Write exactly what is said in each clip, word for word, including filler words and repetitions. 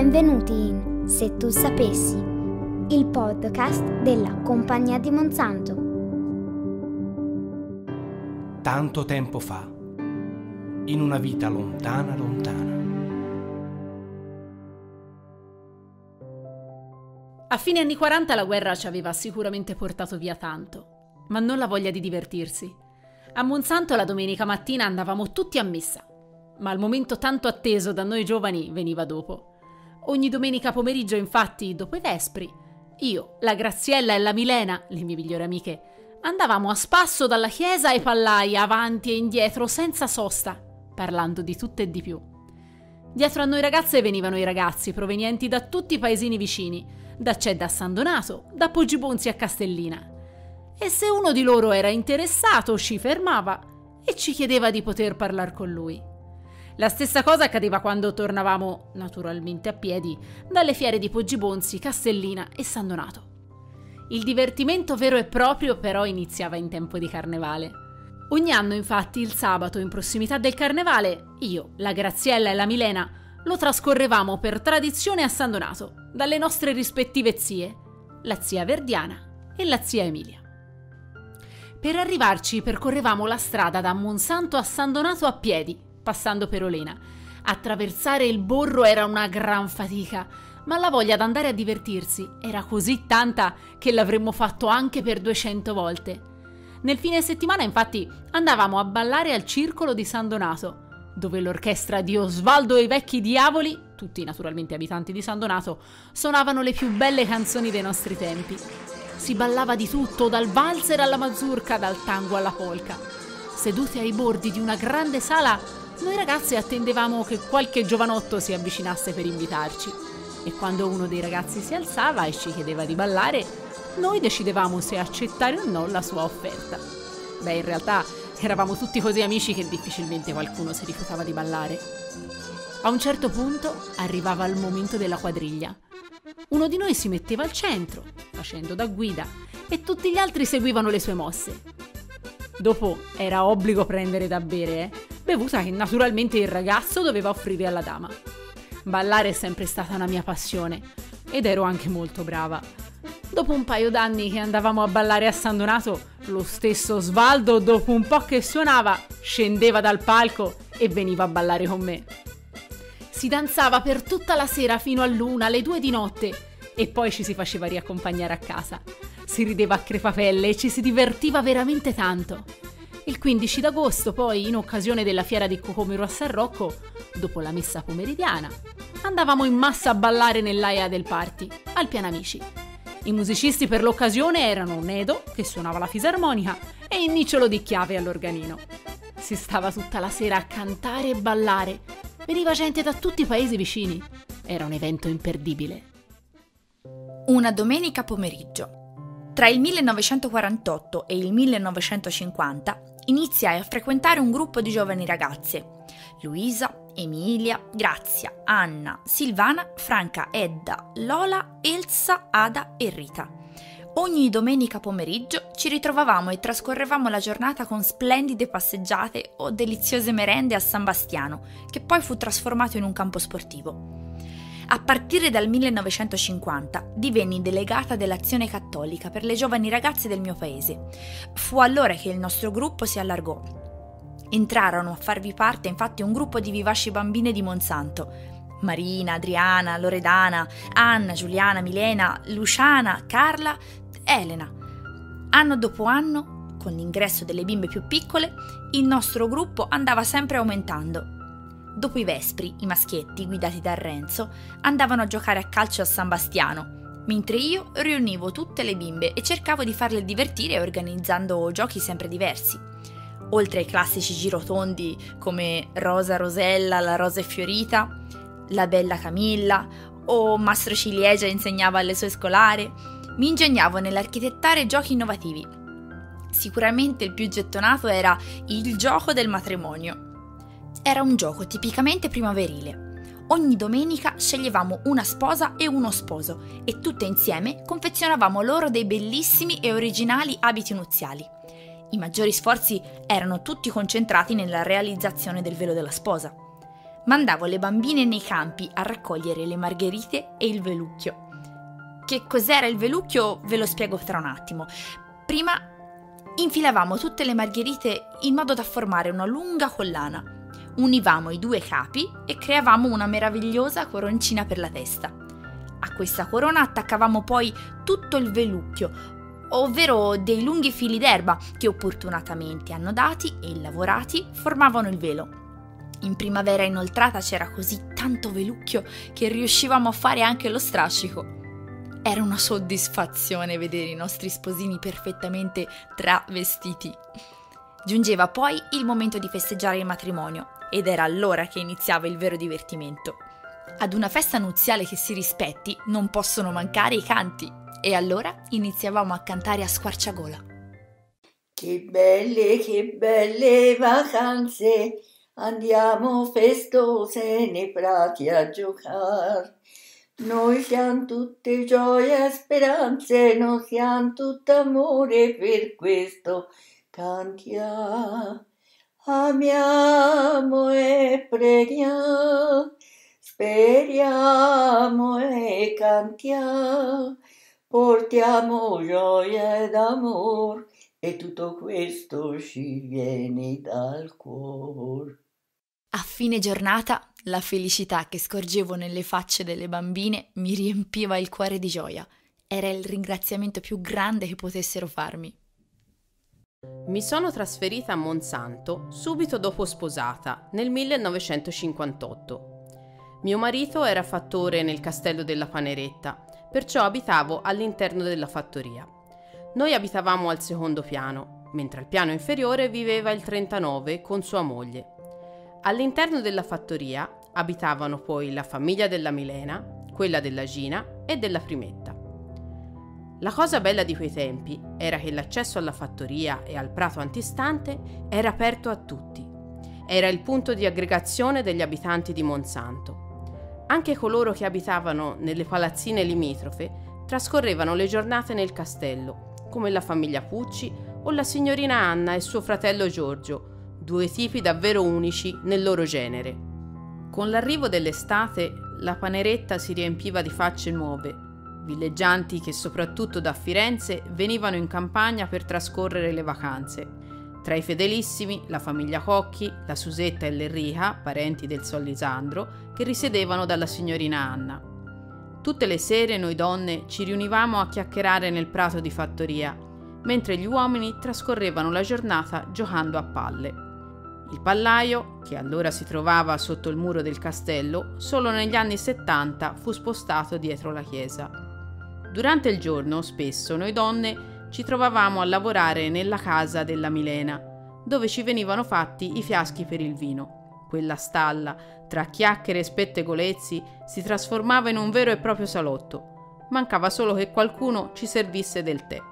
Benvenuti in Se tu sapessi, il podcast della Compagnia di Monsanto. Tanto tempo fa, in una vita lontana lontana. A fine anni quaranta la guerra ci aveva sicuramente portato via tanto, ma non la voglia di divertirsi. A Monsanto la domenica mattina andavamo tutti a messa, ma il momento tanto atteso da noi giovani veniva dopo. Ogni domenica pomeriggio, infatti, dopo i vespri, io, la Graziella e la Milena, le mie migliori amiche, andavamo a spasso dalla chiesa ai pallai, avanti e indietro, senza sosta, parlando di tutto e di più. Dietro a noi ragazze venivano i ragazzi provenienti da tutti i paesini vicini, da Cedda a San Donato, da Poggibonsi a Castellina. E se uno di loro era interessato, ci fermava e ci chiedeva di poter parlare con lui. La stessa cosa accadeva quando tornavamo, naturalmente a piedi, dalle fiere di Poggibonsi, Castellina e San Donato. Il divertimento vero e proprio però iniziava in tempo di carnevale. Ogni anno, infatti, il sabato in prossimità del carnevale, io, la Graziella e la Milena lo trascorrevamo per tradizione a San Donato, dalle nostre rispettive zie, la zia Verdiana e la zia Emilia. Per arrivarci percorrevamo la strada da Monsanto a San Donato a piedi, passando per Olena. Attraversare il Borro era una gran fatica, ma la voglia d'andare a divertirsi era così tanta che l'avremmo fatto anche per duecento volte. Nel fine settimana, infatti, andavamo a ballare al Circolo di San Donato, dove l'orchestra di Osvaldo e i Vecchi Diavoli, tutti naturalmente abitanti di San Donato, suonavano le più belle canzoni dei nostri tempi. Si ballava di tutto, dal valzer alla mazurka, dal tango alla polka. Sedute ai bordi di una grande sala, noi ragazze attendevamo che qualche giovanotto si avvicinasse per invitarci. E quando uno dei ragazzi si alzava e ci chiedeva di ballare, noi decidevamo se accettare o no la sua offerta. Beh, in realtà eravamo tutti così amici che difficilmente qualcuno si rifiutava di ballare. A un certo punto arrivava il momento della quadriglia. Uno di noi si metteva al centro, facendo da guida, e tutti gli altri seguivano le sue mosse. Dopo era obbligo prendere da bere, eh? bevuta che naturalmente il ragazzo doveva offrire alla dama. Ballare è sempre stata una mia passione, ed ero anche molto brava. Dopo un paio d'anni che andavamo a ballare a San Donato, lo stesso Osvaldo, dopo un po' che suonava, scendeva dal palco e veniva a ballare con me. Si danzava per tutta la sera fino all'una, alle due di notte, e poi ci si faceva riaccompagnare a casa. Si rideva a crepapelle e ci si divertiva veramente tanto. Il quindici d'agosto, poi, in occasione della fiera di Cocomero a San Rocco, dopo la messa pomeridiana, andavamo in massa a ballare nell'aia del party, al Pianamici. I musicisti per l'occasione erano Nedo, che suonava la fisarmonica, e il Nicciolo di Chiave all'organino. Si stava tutta la sera a cantare e ballare. Veniva gente da tutti i paesi vicini. Era un evento imperdibile. Una domenica pomeriggio. Tra il millenovecentoquarantotto e il millenovecentocinquanta iniziai a frequentare un gruppo di giovani ragazze: Luisa, Emilia, Grazia, Anna, Silvana, Franca, Edda, Lola, Elsa, Ada e Rita. Ogni domenica pomeriggio ci ritrovavamo e trascorrevamo la giornata con splendide passeggiate o deliziose merende a San Bastiano, che poi fu trasformato in un campo sportivo. A partire dal millenovecentocinquanta divenni delegata dell'Azione Cattolica per le giovani ragazze del mio paese. Fu allora che il nostro gruppo si allargò. Entrarono a farvi parte infatti un gruppo di vivaci bambine di Monsanto: Marina, Adriana, Loredana, Anna, Giuliana, Milena, Luciana, Carla, Elena. Anno dopo anno, con l'ingresso delle bimbe più piccole, il nostro gruppo andava sempre aumentando. Dopo i vespri, i maschietti, guidati da Renzo, andavano a giocare a calcio a San Bastiano, mentre io riunivo tutte le bimbe e cercavo di farle divertire organizzando giochi sempre diversi. Oltre ai classici girotondi come Rosa Rosella, la Rosa è fiorita, la Bella Camilla o Mastro Ciliegia insegnava alle sue scolare, mi ingegnavo nell'architettare giochi innovativi. Sicuramente il più gettonato era il gioco del matrimonio. Era un gioco tipicamente primaverile. Ogni domenica sceglievamo una sposa e uno sposo e tutte insieme confezionavamo loro dei bellissimi e originali abiti nuziali. I maggiori sforzi erano tutti concentrati nella realizzazione del velo della sposa. Mandavo le bambine nei campi a raccogliere le margherite e il velucchio. Che cos'era il velucchio ve lo spiego tra un attimo. Prima infilavamo tutte le margherite in modo da formare una lunga collana. Univamo i due capi e creavamo una meravigliosa coroncina per la testa. A questa corona attaccavamo poi tutto il velucchio, ovvero dei lunghi fili d'erba che opportunamente annodati e lavorati formavano il velo. In primavera inoltrata c'era così tanto velucchio che riuscivamo a fare anche lo strascico. Era una soddisfazione vedere i nostri sposini perfettamente travestiti. Giungeva poi il momento di festeggiare il matrimonio ed era allora che iniziava il vero divertimento. Ad una festa nuziale che si rispetti non possono mancare i canti e allora iniziavamo a cantare a squarciagola. Che belle, che belle vacanze, andiamo festose nei prati a giocare. Noi siamo tutte gioia e speranze, noi siamo tutto amore, per questo cantiamo, amiamo e preghiamo, speriamo e cantiamo, portiamo gioia ed amor e tutto questo ci viene dal cuore. A fine giornata, la felicità che scorgevo nelle facce delle bambine mi riempiva il cuore di gioia. Era il ringraziamento più grande che potessero farmi. Mi sono trasferita a Monsanto subito dopo sposata, nel millenovecentocinquantotto. Mio marito era fattore nel castello della Paneretta, perciò abitavo all'interno della fattoria. Noi abitavamo al secondo piano, mentre al piano inferiore viveva il trentanove con sua moglie. All'interno della fattoria abitavano poi la famiglia della Milena, quella della Gina e della Primetta. La cosa bella di quei tempi era che l'accesso alla fattoria e al prato antistante era aperto a tutti. Era il punto di aggregazione degli abitanti di Monsanto. Anche coloro che abitavano nelle palazzine limitrofe trascorrevano le giornate nel castello, come la famiglia Pucci o la signorina Anna e suo fratello Giorgio, due tipi davvero unici nel loro genere. Con l'arrivo dell'estate, la Paneretta si riempiva di facce nuove, villeggianti che soprattutto da Firenze venivano in campagna per trascorrere le vacanze. Tra i fedelissimi, la famiglia Cocchi, la Susetta e l'Enrica, parenti del Sollisandro, che risiedevano dalla signorina Anna. Tutte le sere noi donne ci riunivamo a chiacchierare nel prato di fattoria, mentre gli uomini trascorrevano la giornata giocando a palle. Il pallaio, che allora si trovava sotto il muro del castello, solo negli anni settanta fu spostato dietro la chiesa. Durante il giorno, spesso, noi donne ci trovavamo a lavorare nella casa della Milena, dove ci venivano fatti i fiaschi per il vino. Quella stalla, tra chiacchiere e spettegolezzi, si trasformava in un vero e proprio salotto. Mancava solo che qualcuno ci servisse del tè.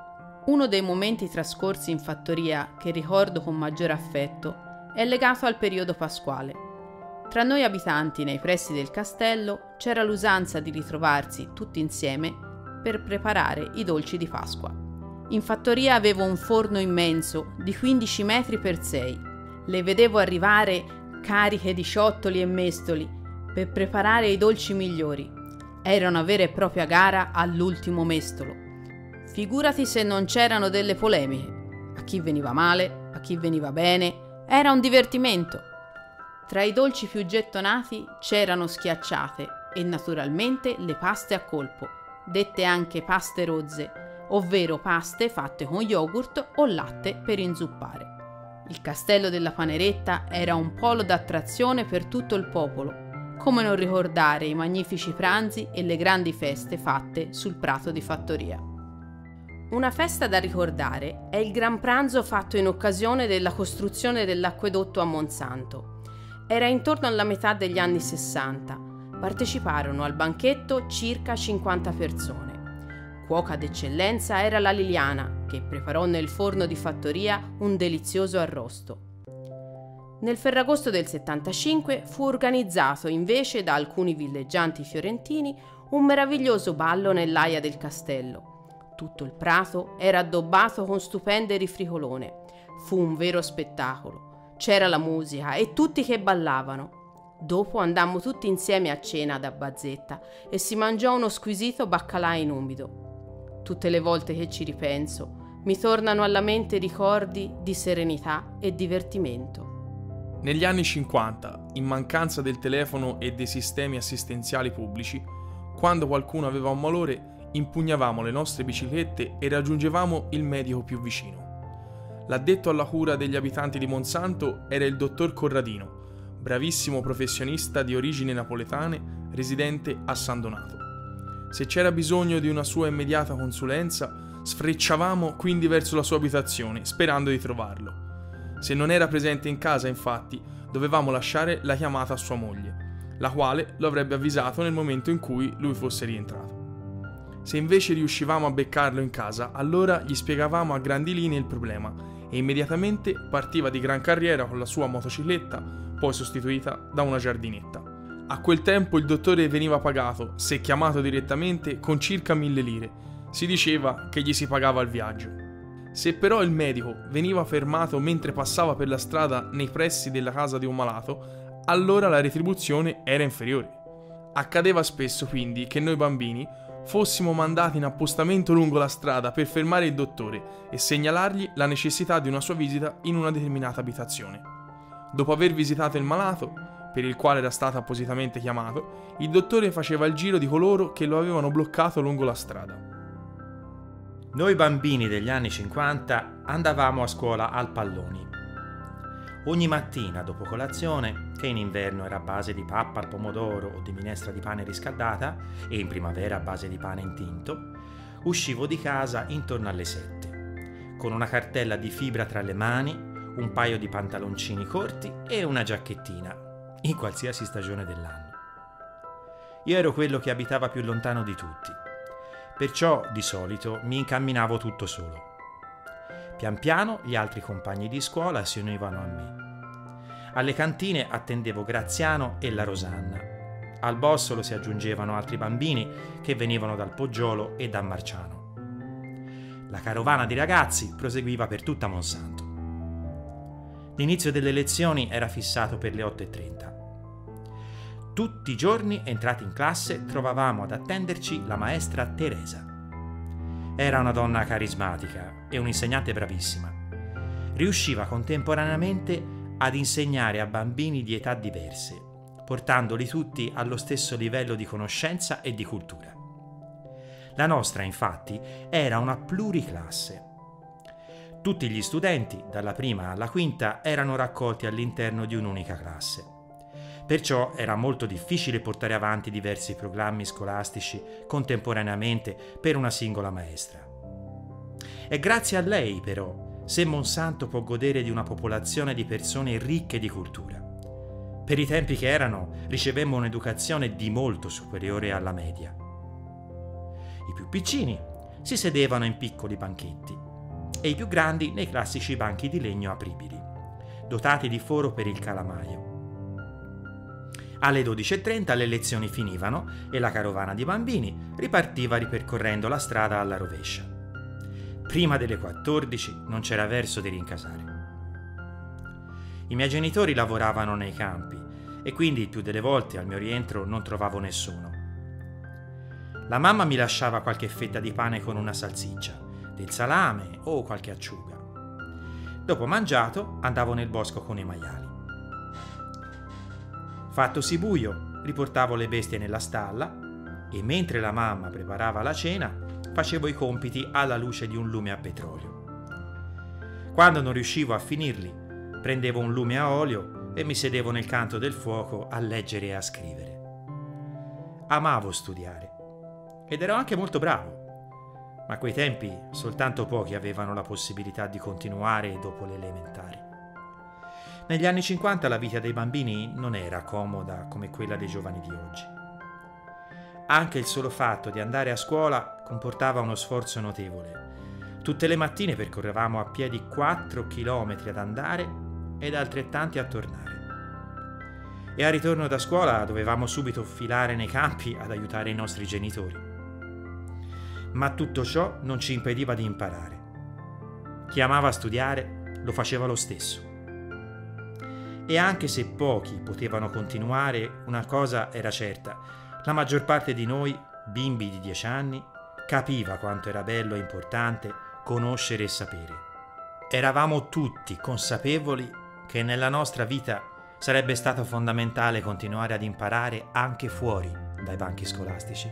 Uno dei momenti trascorsi in fattoria che ricordo con maggiore affetto è legato al periodo pasquale. Tra noi abitanti nei pressi del castello c'era l'usanza di ritrovarsi tutti insieme per preparare i dolci di Pasqua. In fattoria avevo un forno immenso di quindici metri per sei. Le vedevo arrivare cariche di ciottoli e mestoli per preparare i dolci migliori. Era una vera e propria gara all'ultimo mestolo. Figurati se non c'erano delle polemiche. A chi veniva male, a chi veniva bene. Era un divertimento. Tra i dolci più gettonati c'erano schiacciate e naturalmente le paste a colpo, dette anche paste rozze, ovvero paste fatte con yogurt o latte per inzuppare. Il castello della Paneretta era un polo d'attrazione per tutto il popolo. Come non ricordare i magnifici pranzi e le grandi feste fatte sul prato di fattoria. Una festa da ricordare è il gran pranzo fatto in occasione della costruzione dell'acquedotto a Monsanto. Era intorno alla metà degli anni sessanta. Parteciparono al banchetto circa cinquanta persone. Cuoca d'eccellenza era la Liliana, che preparò nel forno di fattoria un delizioso arrosto. Nel Ferragosto del settantacinque fu organizzato invece da alcuni villeggianti fiorentini un meraviglioso ballo nell'aia del castello. Tutto il prato era addobbato con stupende rifricolone. Fu un vero spettacolo. C'era la musica e tutti che ballavano. Dopo andammo tutti insieme a cena da Bazzetta e si mangiò uno squisito baccalà in umido. Tutte le volte che ci ripenso, mi tornano alla mente ricordi di serenità e divertimento. Negli anni cinquanta, in mancanza del telefono e dei sistemi assistenziali pubblici, quando qualcuno aveva un malore, impugnavamo le nostre biciclette e raggiungevamo il medico più vicino. L'addetto alla cura degli abitanti di Monsanto era il dottor Corradino, bravissimo professionista di origini napoletane, residente a San Donato. Se c'era bisogno di una sua immediata consulenza, sfrecciavamo quindi verso la sua abitazione, sperando di trovarlo. Se non era presente in casa, infatti, dovevamo lasciare la chiamata a sua moglie, la quale lo avrebbe avvisato nel momento in cui lui fosse rientrato. Se invece riuscivamo a beccarlo in casa, allora gli spiegavamo a grandi linee il problema e immediatamente partiva di gran carriera con la sua motocicletta, poi sostituita da una giardinetta. A quel tempo il dottore veniva pagato, se chiamato direttamente, con circa mille lire. Si diceva che gli si pagava il viaggio. Se però il medico veniva fermato mentre passava per la strada nei pressi della casa di un malato, allora la retribuzione era inferiore. Accadeva spesso quindi che noi bambini fossimo mandati in appostamento lungo la strada per fermare il dottore e segnalargli la necessità di una sua visita in una determinata abitazione. Dopo aver visitato il malato, per il quale era stato appositamente chiamato, il dottore faceva il giro di coloro che lo avevano bloccato lungo la strada. Noi bambini degli anni cinquanta andavamo a scuola al palloni. Ogni mattina dopo colazione, che in inverno era a base di pappa al pomodoro o di minestra di pane riscaldata e in primavera a base di pane intinto, uscivo di casa intorno alle sette, con una cartella di fibra tra le mani, un paio di pantaloncini corti e una giacchettina, in qualsiasi stagione dell'anno. Io ero quello che abitava più lontano di tutti, perciò di solito mi incamminavo tutto solo. Pian piano gli altri compagni di scuola si univano a me. Alle cantine attendevo Graziano e la Rosanna. Al bossolo si aggiungevano altri bambini che venivano dal Poggiolo e da Marciano. La carovana di ragazzi proseguiva per tutta Monsanto. L'inizio delle lezioni era fissato per le otto e trenta. Tutti i giorni, entrati in classe, trovavamo ad attenderci la maestra Teresa. Era una donna carismatica e un'insegnante bravissima. Riusciva contemporaneamente ad insegnare a bambini di età diverse, portandoli tutti allo stesso livello di conoscenza e di cultura. La nostra, infatti, era una pluriclasse. Tutti gli studenti, dalla prima alla quinta, erano raccolti all'interno di un'unica classe. Perciò era molto difficile portare avanti diversi programmi scolastici contemporaneamente per una singola maestra. È grazie a lei, però, se Monsanto può godere di una popolazione di persone ricche di cultura. Per i tempi che erano, ricevemmo un'educazione di molto superiore alla media. I più piccini si sedevano in piccoli banchetti e i più grandi nei classici banchi di legno apribili, dotati di foro per il calamaio. Alle dodici e trenta le lezioni finivano e la carovana di bambini ripartiva ripercorrendo la strada alla rovescia. Prima delle quattordici non c'era verso di rincasare. I miei genitori lavoravano nei campi e quindi il più delle volte al mio rientro non trovavo nessuno. La mamma mi lasciava qualche fetta di pane con una salsiccia, del salame o qualche acciuga. Dopo mangiato andavo nel bosco con i maiali. Fattosi buio, riportavo le bestie nella stalla e mentre la mamma preparava la cena, facevo i compiti alla luce di un lume a petrolio. Quando non riuscivo a finirli, prendevo un lume a olio e mi sedevo nel canto del fuoco a leggere e a scrivere. Amavo studiare ed ero anche molto bravo, ma a quei tempi soltanto pochi avevano la possibilità di continuare dopo le elementari. Negli anni cinquanta la vita dei bambini non era comoda come quella dei giovani di oggi. Anche il solo fatto di andare a scuola comportava uno sforzo notevole. Tutte le mattine percorrevamo a piedi quattro chilometri ad andare ed altrettanti a tornare. E al ritorno da scuola dovevamo subito filare nei campi ad aiutare i nostri genitori. Ma tutto ciò non ci impediva di imparare. Chi amava studiare lo faceva lo stesso. E anche se pochi potevano continuare, una cosa era certa: la maggior parte di noi, bimbi di dieci anni, capiva quanto era bello e importante conoscere e sapere. Eravamo tutti consapevoli che nella nostra vita sarebbe stato fondamentale continuare ad imparare anche fuori dai banchi scolastici.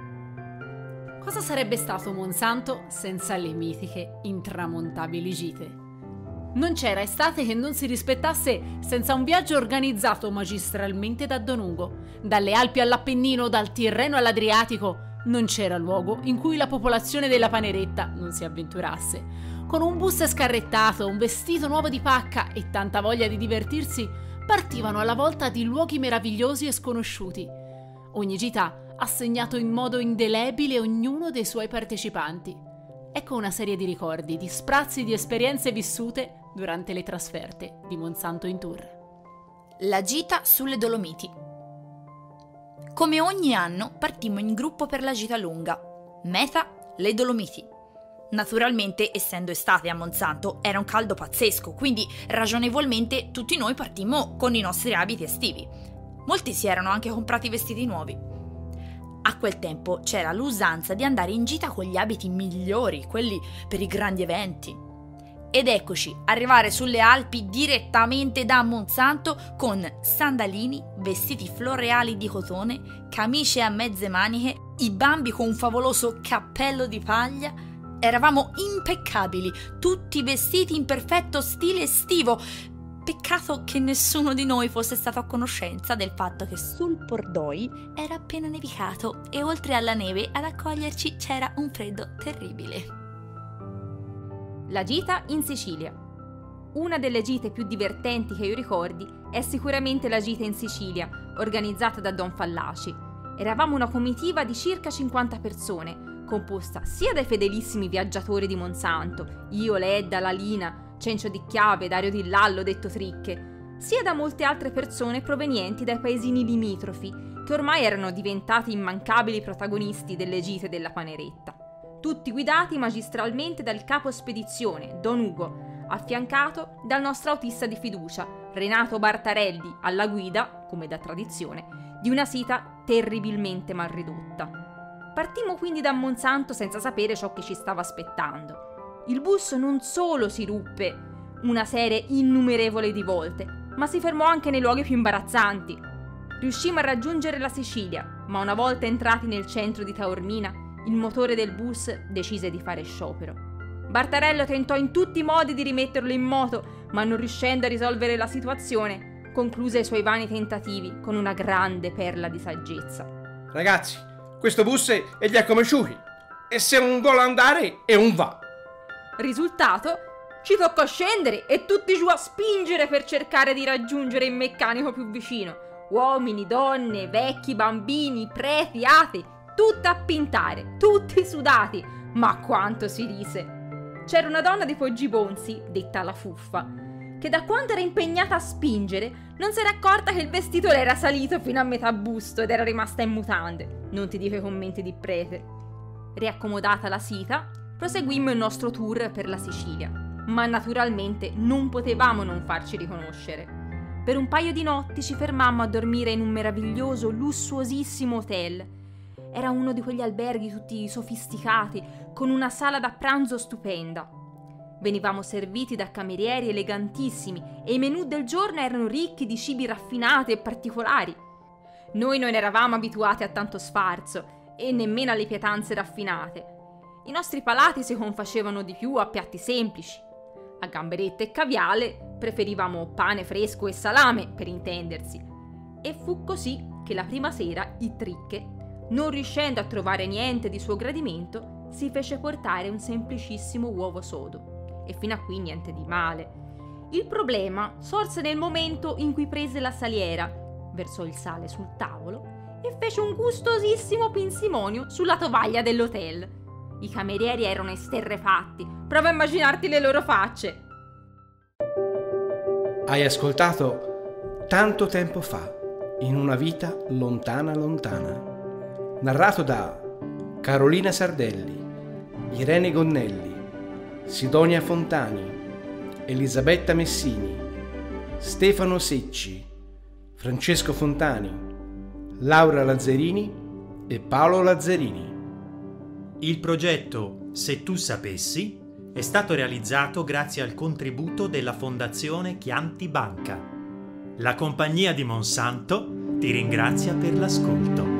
Cosa sarebbe stato Monsanto senza le mitiche, intramontabili gite? Non c'era estate che non si rispettasse senza un viaggio organizzato magistralmente da Don Ugo. Dalle Alpi all'Appennino, dal Tirreno all'Adriatico, non c'era luogo in cui la popolazione della Paneretta non si avventurasse. Con un bus scarrettato, un vestito nuovo di pacca e tanta voglia di divertirsi, partivano alla volta di luoghi meravigliosi e sconosciuti. Ogni gita ha segnato in modo indelebile ognuno dei suoi partecipanti. Ecco una serie di ricordi, di sprazzi di esperienze vissute durante le trasferte di Monsanto in tour. La gita sulle Dolomiti. Come ogni anno partimmo in gruppo per la gita lunga. Meta, le Dolomiti. Naturalmente, essendo estate a Monsanto, era un caldo pazzesco, quindi ragionevolmente tutti noi partimmo con i nostri abiti estivi. Molti si erano anche comprati vestiti nuovi. A quel tempo c'era l'usanza di andare in gita con gli abiti migliori, quelli per i grandi eventi. Ed eccoci, arrivare sulle Alpi direttamente da Monsanto con sandalini, vestiti floreali di cotone, camicie a mezze maniche, i bambi con un favoloso cappello di paglia. Eravamo impeccabili, tutti vestiti in perfetto stile estivo. Peccato che nessuno di noi fosse stato a conoscenza del fatto che sul Pordoi era appena nevicato e oltre alla neve ad accoglierci c'era un freddo terribile. La gita in Sicilia. Una delle gite più divertenti che io ricordi è sicuramente la gita in Sicilia, organizzata da Don Fallaci. Eravamo una comitiva di circa cinquanta persone, composta sia dai fedelissimi viaggiatori di Monsanto, io, Ledda, Lalina, Cencio di Chiave, Dario di Lallo, detto Tricche, sia da molte altre persone provenienti dai paesini limitrofi, che ormai erano diventati immancabili protagonisti delle gite della Paneretta. Tutti guidati magistralmente dal capo spedizione, Don Ugo, affiancato dal nostro autista di fiducia, Renato Bartarelli, alla guida, come da tradizione, di una sita terribilmente mal ridotta. Partimmo quindi da Monsanto senza sapere ciò che ci stava aspettando. Il bus non solo si ruppe una serie innumerevole di volte, ma si fermò anche nei luoghi più imbarazzanti. Riuscimmo a raggiungere la Sicilia, ma una volta entrati nel centro di Taormina, il motore del bus decise di fare sciopero. Bartarello tentò in tutti i modi di rimetterlo in moto, ma non riuscendo a risolvere la situazione, concluse i suoi vani tentativi con una grande perla di saggezza. Ragazzi, questo bus è gli accomesciuti e se un vuole andare è un va. Risultato? Ci toccò scendere e tutti giù a spingere per cercare di raggiungere il meccanico più vicino. Uomini, donne, vecchi, bambini, preti, atei, tutti a pintare, tutti sudati, ma quanto si rise. C'era una donna di Poggibonsi, detta la Fuffa, che da quanto era impegnata a spingere non si era accorta che il vestito le era salito fino a metà busto ed era rimasta in mutande. Non ti dico i commenti di prete. Riaccomodata la sita, proseguimmo il nostro tour per la Sicilia, ma naturalmente non potevamo non farci riconoscere. Per un paio di notti ci fermammo a dormire in un meraviglioso, lussuosissimo hotel. Era uno di quegli alberghi tutti sofisticati, con una sala da pranzo stupenda. Venivamo serviti da camerieri elegantissimi e i menù del giorno erano ricchi di cibi raffinati e particolari. Noi non eravamo abituati a tanto sfarzo e nemmeno alle pietanze raffinate. I nostri palati si confacevano di più a piatti semplici. A gamberette e caviale preferivamo pane fresco e salame, per intendersi. E fu così che la prima sera il Tricche, non riuscendo a trovare niente di suo gradimento, si fece portare un semplicissimo uovo sodo. E fino a qui niente di male. Il problema sorse nel momento in cui prese la saliera, versò il sale sul tavolo e fece un gustosissimo pinsimonio sulla tovaglia dell'hotel. I camerieri erano esterrefatti. Prova a immaginarti le loro facce. Hai ascoltato Tanto tempo fa, in una vita lontana lontana, narrato da Carolina Sardelli, Irene Gonnelli, Sidonia Fontani, Elisabetta Messini, Stefano Secci, Francesco Fontani, Laura Lazzarini e Paolo Lazzarini. Il progetto Se tu sapessi è stato realizzato grazie al contributo della Fondazione Chianti Banca. La compagnia di Monsanto ti ringrazia per l'ascolto.